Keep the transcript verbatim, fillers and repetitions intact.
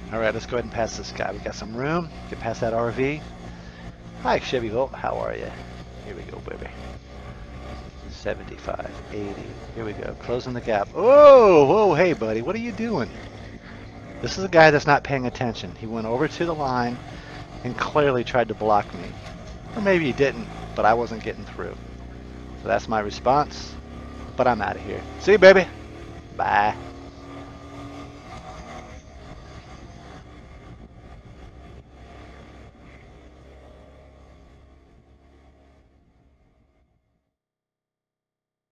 All right, let's go ahead and pass this guy. We got some room. Get past that R V. Hi, Chevy Volt. How are you? Here we go, baby. seventy-five, eighty. Here we go. Closing the gap. Oh, whoa, hey, buddy. What are you doing? This is a guy that's not paying attention. He went over to the line and clearly tried to block me. Or maybe he didn't, but I wasn't getting through. So that's my response. But I'm out of here. See you, baby. Bye.